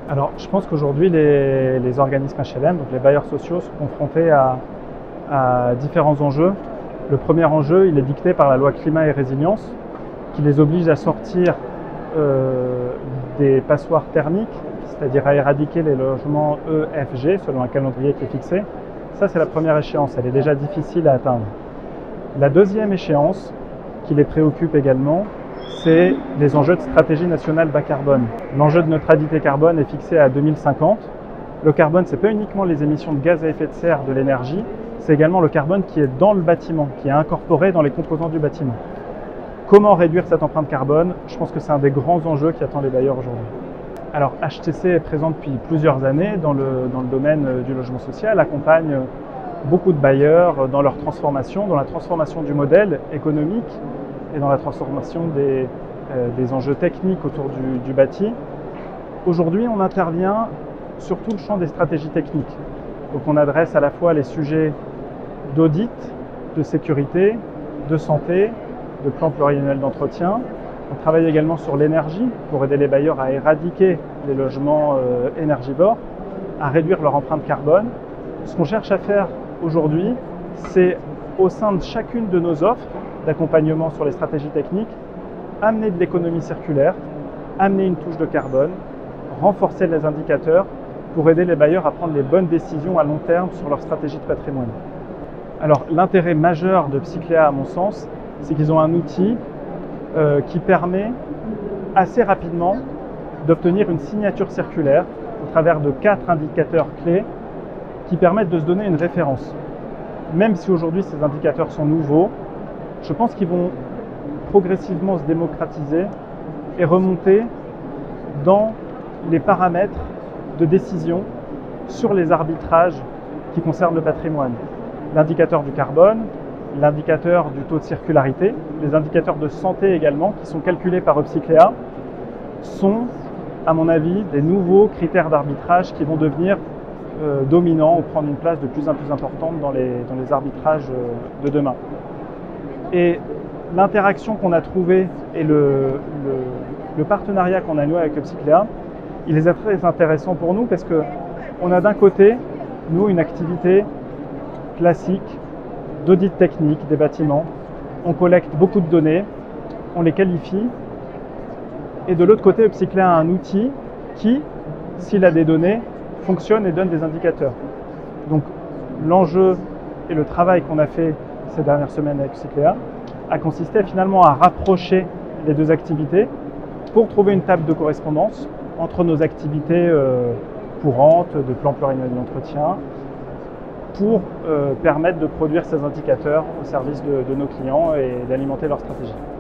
Alors, je pense qu'aujourd'hui, les organismes HLM, donc les bailleurs sociaux, sont confrontés à différents enjeux. Le premier enjeu, il est dicté par la loi climat et résilience, qui les oblige à sortir des passoires thermiques, c'est-à-dire à éradiquer les logements EFG, selon un calendrier qui est fixé. Ça, c'est la première échéance, elle est déjà difficile à atteindre. La deuxième échéance, qui les préoccupe également, c'est les enjeux de stratégie nationale bas carbone. L'enjeu de neutralité carbone est fixé à 2050. Le carbone, ce n'est pas uniquement les émissions de gaz à effet de serre de l'énergie, c'est également le carbone qui est dans le bâtiment, qui est incorporé dans les composants du bâtiment. Comment réduire cette empreinte carbone? Je pense que c'est un des grands enjeux qui attend les bailleurs aujourd'hui. Alors HTC est présent depuis plusieurs années dans le domaine du logement social, accompagne beaucoup de bailleurs dans leur transformation, dans la transformation du modèle économique et dans la transformation des enjeux techniques autour du bâti. Aujourd'hui, on intervient sur tout le champ des stratégies techniques. Donc on adresse à la fois les sujets d'audit, de sécurité, de santé, de plan pluriannuel d'entretien. On travaille également sur l'énergie pour aider les bailleurs à éradiquer les logements énergivores, à réduire leur empreinte carbone. Ce qu'on cherche à faire aujourd'hui, c'est au sein de chacune de nos offres d'accompagnement sur les stratégies techniques, amener de l'économie circulaire, amener une touche de carbone, renforcer les indicateurs pour aider les bailleurs à prendre les bonnes décisions à long terme sur leur stratégie de patrimoine. Alors l'intérêt majeur de Psycléa, à mon sens, c'est qu'ils ont un outil qui permet assez rapidement d'obtenir une signature circulaire au travers de 4 indicateurs clés qui permettent de se donner une référence. Même si aujourd'hui ces indicateurs sont nouveaux, je pense qu'ils vont progressivement se démocratiser et remonter dans les paramètres de décision sur les arbitrages qui concernent le patrimoine. L'indicateur du carbone, l'indicateur du taux de circularité, les indicateurs de santé également, qui sont calculés par Psycléa, sont, à mon avis, des nouveaux critères d'arbitrage qui vont devenir dominants ou prendre une place de plus en plus importante dans les arbitrages de demain. Et l'interaction qu'on a trouvée et le partenariat qu'on a noué avec Psycléa, il est très intéressant pour nous parce qu'on a d'un côté, nous, une activité classique d'audit technique des bâtiments. On collecte beaucoup de données, on les qualifie, et de l'autre côté, Psycléa a un outil qui, s'il a des données, fonctionne et donne des indicateurs. Donc l'enjeu et le travail qu'on a fait ces dernières semaines avec Psycléa a consisté finalement à rapprocher les deux activités pour trouver une table de correspondance entre nos activités courantes de plan pluriannuel d'entretien pour permettre de produire ces indicateurs au service de nos clients et d'alimenter leur stratégie.